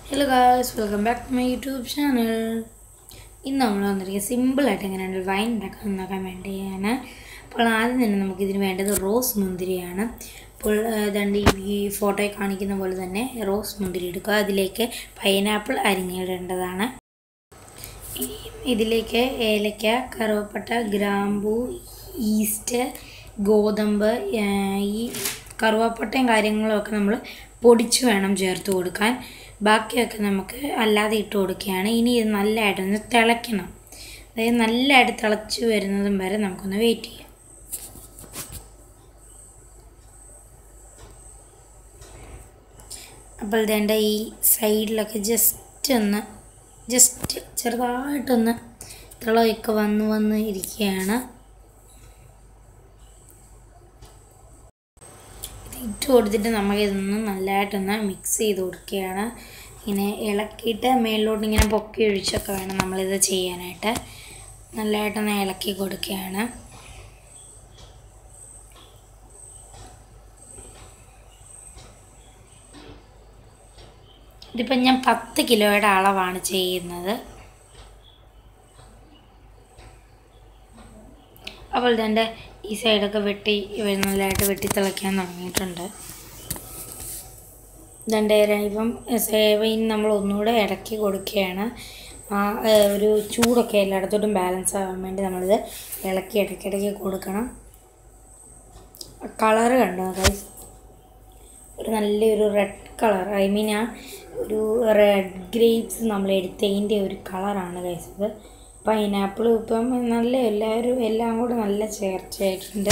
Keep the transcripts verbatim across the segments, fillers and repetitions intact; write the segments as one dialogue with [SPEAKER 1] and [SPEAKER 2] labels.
[SPEAKER 1] Hello guys, welcome back to my YouTube channel. ഇന്ന് നമ്മൾ വന്നിരിക്കുന്നത് സിമ്പിളായിട്ട് എങ്ങനെയാണ് ഒരു വൈൻ ഉണ്ടാക്കാൻ വേണ്ടിയാണ്. അപ്പോൾ ആദ്യം തന്നെ നമുക്കിതിന് വേണ്ടത് റോസ് മുന്തിരിയാണ്. അപ്പോൾ ദണ്ട് ഈ ഫോട്ടോയിൽ കാണിക്കുന്ന പോലെ തന്നെ റോസ് മുന്തിരി എടുക്കുക. അതിലേക്ക് പൈനാപ്പിൾ അരിഞ്ഞിടേണ്ടതാണ്. ഇതിലേക്ക് ഏലക്ക, കറുവപ്പട്ട, ഗ്രാമ്പൂ, ഈസ്റ്റ്, ഗോതമ്പ്, ഈ കറുവപ്പട്ടയും കാര്യങ്ങളൊക്കെ നമ്മൾ പൊടിച്ച് വേണം ചേർത്ത് കൊടുക്കാൻ. ബാക്കിയൊക്കെ നമുക്ക് അല്ലാതെ ഇട്ട് കൊടുക്കുകയാണ്. ഇനി ഇത് നല്ലതായിട്ടൊന്ന് തിളയ്ക്കണം. അതായത് നല്ലതായിട്ട് തിളച്ച് വരുന്നതും വരെ നമുക്കൊന്ന് വെയിറ്റ് ചെയ്യാം. അപ്പോൾ ഇതേണ്ട ഈ സൈഡിലൊക്കെ ജസ്റ്റ് ഒന്ന് ജസ്റ്റ് ചെറുതായിട്ടൊന്ന് തിളയൊക്കെ വന്ന് വന്ന് ഇരിക്കുകയാണ്. ഇട്ട് കൊടുത്തിട്ട് നമുക്കിതൊന്ന് നല്ലതായിട്ടൊന്ന് മിക്സ് ചെയ്ത് കൊടുക്കുകയാണ്. ഇങ്ങനെ ഇളക്കിയിട്ട് മേളിലോട്ട് ഇങ്ങനെ പൊക്കി ഒഴിച്ചൊക്കെ വേണം നമ്മളിത് ചെയ്യാനായിട്ട്. നല്ലതായിട്ടൊന്ന് ഇളക്കി കൊടുക്കുകയാണ്. ഇതിപ്പം ഞാൻ പത്ത് കിലോയുടെ അളവാണ് ചെയ്യുന്നത്. അപ്പോൾ ഇതിൻ്റെ ഈ സൈഡൊക്കെ വെട്ടി നല്ലതായിട്ട് വെട്ടി തിളയ്ക്കാൻ തുടങ്ങിയിട്ടുണ്ട്. ഇതിൻ്റെ ഇപ്പം സേവയും നമ്മൾ ഒന്നുകൂടെ ഇടയ്ക്ക് കൊടുക്കുകയാണ്. ആ ഒരു ചൂടൊക്കെ എല്ലായിടത്തോട്ടും ബാലൻസ് ആകാൻ വേണ്ടി നമ്മളിത് ഇളക്കി ഇടയ്ക്കിടയ്ക്ക് കൊടുക്കണം. കളറ് കണ്ടോ ഗൈസ്, ഒരു നല്ലൊരു റെഡ് കളർ, ഐ മീൻ ആ ഒരു റെഡ് ഗ്രേപ്സ് നമ്മൾ എടുത്തതിൻ്റെ ഒരു കളറാണ് ഗൈസ് ഇത്. പൈനാപ്പിളും ഇപ്പം നല്ല എല്ലാവരും എല്ലാം കൂടെ നല്ല ചേർച്ചയായിട്ടുണ്ട്.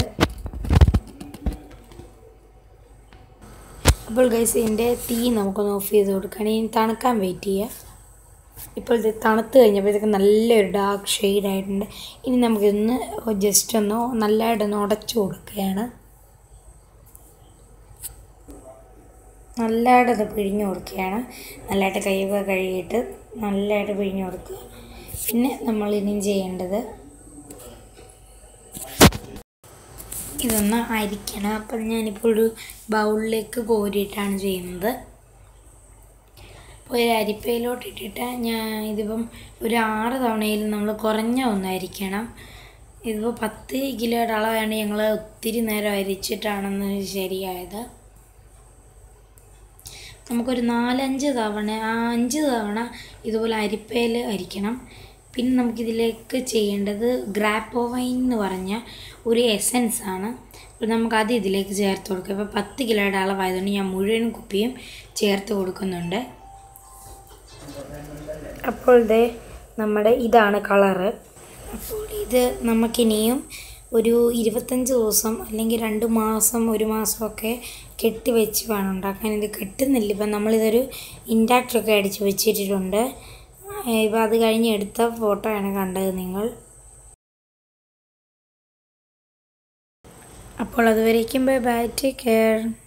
[SPEAKER 1] അപ്പോൾ ഗൈസ് ഇതിൻ്റെ തീ നമുക്കൊന്ന് ഓഫ് ചെയ്ത് കൊടുക്കണം. ഇനി തണുക്കാൻ വെയിറ്റ് ചെയ്യുക. ഇപ്പോൾ ഇത് തണുത്ത് കഴിഞ്ഞപ്പോഴത്തേക്ക് നല്ലൊരു ഡാർക്ക് ഷെയ്ഡായിട്ടുണ്ട്. ഇനി നമുക്കിതൊന്ന് ജസ്റ്റ് ഒന്ന് നല്ലതായിട്ടൊന്ന് ഉടച്ചു കൊടുക്കുകയാണ്. നല്ലതായിട്ടത് പിഴിഞ്ഞ് കൊടുക്കുകയാണ്. നല്ലതായിട്ട് കൈയൊക്കെ കഴുകിയിട്ട് നല്ലതായിട്ട് പിഴിഞ്ഞ് കൊടുക്കുക. പിന്നെ നമ്മൾ ഇനിയും ചെയ്യേണ്ടത് ഇതൊന്ന് അരിക്കണം. അപ്പം ഞാനിപ്പോൾ ഒരു ബൗളിലേക്ക് കോരിയിട്ടാണ് ചെയ്യുന്നത്. അപ്പോൾ ഒരു അരിപ്പയിലോട്ട് ഇട്ടിട്ട് ഞാൻ ഇതിപ്പം ഒരു ആറ് തവണയിൽ നമ്മൾ കുറഞ്ഞ ഒന്ന് അരിക്കണം. ഇതിപ്പോൾ പത്ത് കിലോയുടെ അളവാണ് ഞങ്ങൾ ഒത്തിരി നേരം അരിച്ചിട്ടാണെന്ന് ശരിയായത്. നമുക്കൊരു നാലഞ്ച് തവണ ആ അഞ്ച് തവണ ഇതുപോലെ അരിപ്പയിൽ അരിക്കണം. പിന്നെ നമുക്കിതിലേക്ക് ചെയ്യേണ്ടത് ഗ്രാപ്പോ വൈൻ എന്ന് പറഞ്ഞ ഒരു എസൻസ് ആണ്. അപ്പോൾ നമുക്കത് ഇതിലേക്ക് ചേർത്ത് കൊടുക്കുക. ഇപ്പോൾ പത്ത് കിലോയുടെ അളവായതുകൊണ്ട് ഞാൻ മുഴുവൻ കുപ്പിയും ചേർത്ത് കൊടുക്കുന്നുണ്ട്. അപ്പോൾ ഇത് നമ്മുടെ ഇതാണ് കളറ്. അപ്പോൾ ഇത് നമുക്കിനിയും ഒരു ഇരുപത്തഞ്ച് ദിവസം അല്ലെങ്കിൽ രണ്ട് മാസം ഒരു മാസമൊക്കെ കെട്ടി വെച്ച് വേണം ഉണ്ടാക്കാൻ. ഇത് കെട്ടുന്നില്ല. ഇപ്പം നമ്മളിതൊരു ഇൻഡാക്ടറൊക്കെ അടിച്ച് വെച്ചിട്ടുണ്ട്. ഇപ്പം അത് കഴിഞ്ഞ് എടുത്ത ഫോട്ടോ ആണ് കണ്ടത് നിങ്ങൾ. അപ്പോൾ അതുവരേക്കും ബൈ ബൈ, ടേക്ക് കെയർ.